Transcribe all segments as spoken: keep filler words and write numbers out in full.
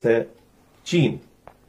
है चीन,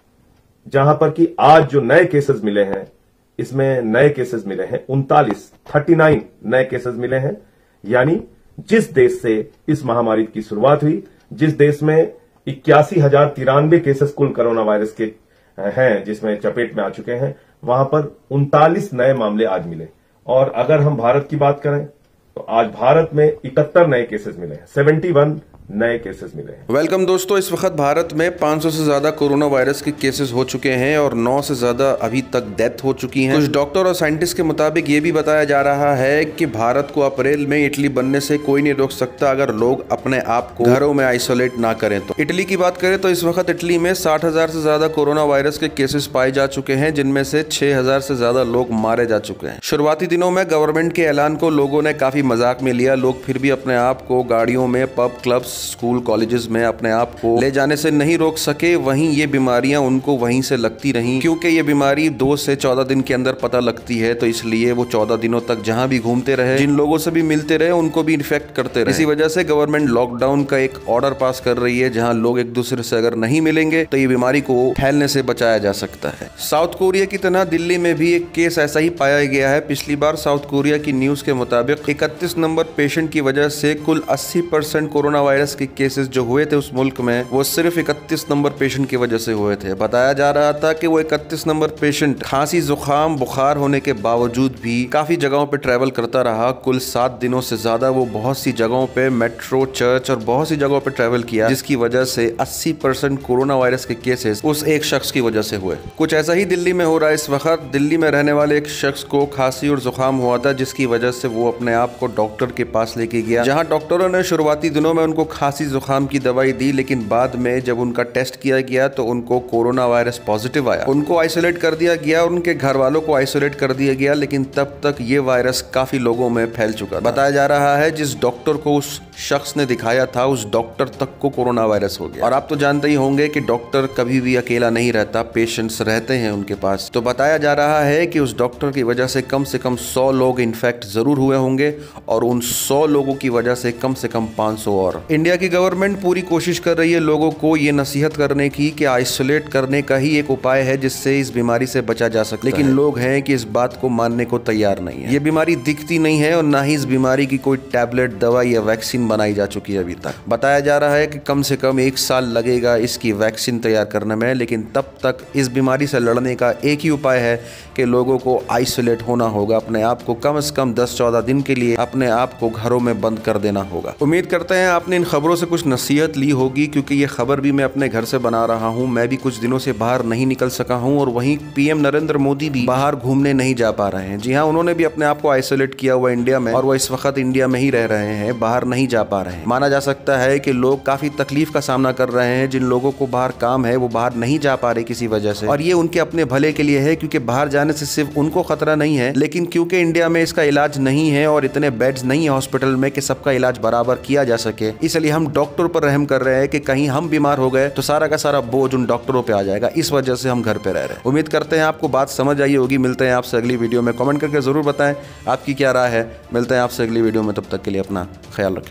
जहां पर कि आज जो नए केसेस मिले हैं, इसमें नए केसेस मिले हैं उनतालीस, थर्टी नाइन नए केसेस मिले हैं। यानी जिस देश से इस महामारी की शुरुआत हुई, जिस देश में इक्यासी हजार तिरानवे केसेस कुल कोरोना वायरस के हैं, जिसमें चपेट में आ चुके हैं, वहां पर उनतालीस नए मामले आज मिले। और अगर हम भारत की बात करें तो आज भारत में इकहत्तर नए केसेस मिले हैं, इकहत्तर नए केसेस मिले हैं। वेलकम दोस्तों, इस वक्त भारत में पाँच सौ से ज्यादा कोरोना वायरस के केसेस हो चुके हैं और नौ से ज्यादा अभी तक डेथ हो चुकी हैं। कुछ डॉक्टर और साइंटिस्ट के मुताबिक ये भी बताया जा रहा है कि भारत को अप्रैल में इटली बनने से कोई नहीं रोक सकता अगर लोग अपने आप को घरों में आइसोलेट ना करें तो। इटली की बात करें तो इस वक्त इटली में साठ हजार से ज्यादा कोरोना वायरस के केसेस पाए जा चुके हैं, जिनमें से छह हजार से ज्यादा लोग मारे जा चुके हैं। शुरुआती दिनों में गवर्नमेंट के ऐलान को लोगों ने काफी मजाक में लिया। लोग फिर भी अपने आप को गाड़ियों में, पब, क्लब्स, स्कूल, कॉलेजेस में अपने आप को ले जाने से नहीं रोक सके। वहीं ये बीमारियां उनको वहीं से लगती रहीं, क्योंकि ये बीमारी दो से चौदह दिन के अंदर पता लगती है, तो इसलिए वो चौदह दिनों तक जहां भी घूमते रहे, जिन लोगों से भी मिलते रहे, उनको भी इन्फेक्ट करते रहे। इसी वजह से गवर्नमेंट लॉकडाउन का एक ऑर्डर पास कर रही है, जहां लोग एक दूसरे से अगर नहीं मिलेंगे तो ये बीमारी को फैलने से बचाया जा सकता है। साउथ कोरिया की तरह दिल्ली में भी एक केस ऐसा ही पाया गया है। पिछली बार साउथ कोरिया की न्यूज के मुताबिक इकतीस नंबर पेशेंट की वजह से कुल अस्सी परसेंट कोरोना वायरस के केसेस जो हुए थे उस मुल्क में, वो सिर्फ इकतीस नंबर पेशेंट की वजह से हुए थे। बताया जा रहा था कि वो इकतीस नंबर पेशेंट खांसी, जुकाम, बुखार होने के बावजूद भी काफी जगहों पे ट्रैवल करता रहा। कुल सात दिनों से ज्यादा वो बहुत सी जगहों पे, मेट्रो, चर्च और बहुत सी जगहों पे ट्रैवल किया, जिसकी वजह से अस्सी परसेंट कोरोना वायरस के केसेस उस एक शख्स की वजह से हुए। कुछ ऐसा ही दिल्ली में हो रहा है इस वक्त। दिल्ली में रहने वाले एक शख्स को खांसी और जुकाम हुआ था, जिसकी वजह से वो अपने आप को डॉक्टर के पास लेके गया, जहां डॉक्टरों ने शुरुआती दिनों में उनको खांसी जुकाम की दवाई दी, लेकिन बाद में जब उनका टेस्ट किया गया तो उनको कोरोना वायरस पॉजिटिव आया। उनको आइसोलेट कर दिया गया और उनके घर वालों को आइसोलेट कर दिया गया, लेकिन तब तक ये वायरस काफी लोगों में फैल चुका। बताया जा रहा है जिस डॉक्टर को उस शख्स ने दिखाया था, उस डॉक्टर तक को कोरोना वायरस हो गया। और आप तो जानते ही होंगे कि डॉक्टर कभी भी अकेला नहीं रहता, पेशेंट्स रहते हैं उनके पास। तो बताया जा रहा है कि उस डॉक्टर की वजह से कम से कम सौ लोग इन्फेक्ट जरूर हुए होंगे, और उन सौ लोगों की वजह से कम से कम पाँच सौ और। इंडिया की गवर्नमेंट पूरी कोशिश कर रही है लोगों को ये नसीहत करने की कि आइसोलेट करने का ही एक उपाय है जिससे इस बीमारी से बचा जा सकता है, लेकिन लोग हैं कि इस बात को मानने को तैयार नहीं है। ये बीमारी दिखती नहीं है और ना ही इस बीमारी की कोई टैबलेट, दवा या वैक्सीन बनाई जा चुकी है अभी तक। बताया जा रहा है कि कम से कम एक साल लगेगा इसकी वैक्सीन तैयार करने में, लेकिन तब तक इस बीमारी से लड़ने का एक ही उपाय है कि लोगों को आइसोलेट होना होगा। अपने आप को कम से कम दस चौदह दिन के लिए अपने आप को घरों में बंद कर देना होगा। उम्मीद करते हैं आपने इन खबरों से कुछ नसीहत ली होगी, क्योंकि ये खबर भी मैं अपने घर से बना रहा हूँ। मैं भी कुछ दिनों से बाहर नहीं निकल सका हूँ, और वहीं पीएम नरेंद्र मोदी भी बाहर घूमने नहीं जा पा रहे हैं। जी हाँ, उन्होंने भी अपने आप को आइसोलेट किया हुआ इंडिया में, और वो इस वक्त इंडिया में ही रह रहे हैं, बाहर नहीं जा पा रहे हैं। माना जा सकता है कि लोग काफी तकलीफ का सामना कर रहे हैं। जिन लोगों को बाहर काम है वो बाहर नहीं जा पा रहे किसी वजह से, और ये उनके अपने भले के लिए है, क्योंकि बाहर जाने से सिर्फ उनको खतरा नहीं है, लेकिन क्योंकि इंडिया में इसका इलाज नहीं है और इतने बेड्स नहीं है हॉस्पिटल में कि सबका इलाज बराबर किया जा सके, इसलिए हम डॉक्टर पर रहम कर रहे हैं कि कहीं हम बीमार हो गए तो सारा का सारा बोझ उन डॉक्टरों पे आ जाएगा। इस वजह से हम घर पे रह रहे हैं। उम्मीद करते हैं आपको बात समझ आई होगी। मिलते हैं आपसे अगली वीडियो में। कमेंट करके जरूर बताएं आपकी क्या राय है। मिलते हैं आपसे अगली वीडियो में, तब तक के लिए अपना ख्याल रखें।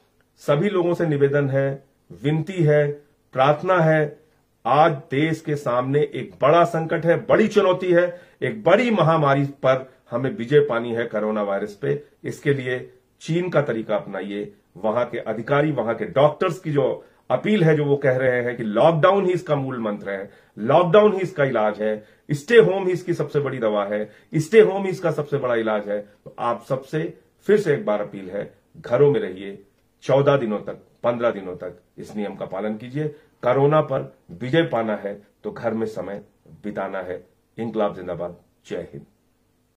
सभी लोगों से निवेदन है, विनती है, प्रार्थना है, आज देश के सामने एक बड़ा संकट है, बड़ी चुनौती है, एक बड़ी महामारी पर हमें विजय पानी है कोरोना वायरस पे। इसके लिए चीन का तरीका अपनाइए। वहां के अधिकारी, वहां के डॉक्टर्स की जो अपील है, जो वो कह रहे हैं कि लॉकडाउन ही इसका मूल मंत्र है, लॉकडाउन ही इसका इलाज है, स्टे होम ही इसकी सबसे बड़ी दवा है, स्टे होम ही इसका सबसे बड़ा इलाज है। तो आप सबसे फिर से एक बार अपील है, घरों में रहिए, चौदह दिनों तक, पंद्रह दिनों तक इस नियम का पालन कीजिए। कोरोना पर विजय पाना है तो घर में समय बिताना है। इंकलाब जिंदाबाद। जय हिंद।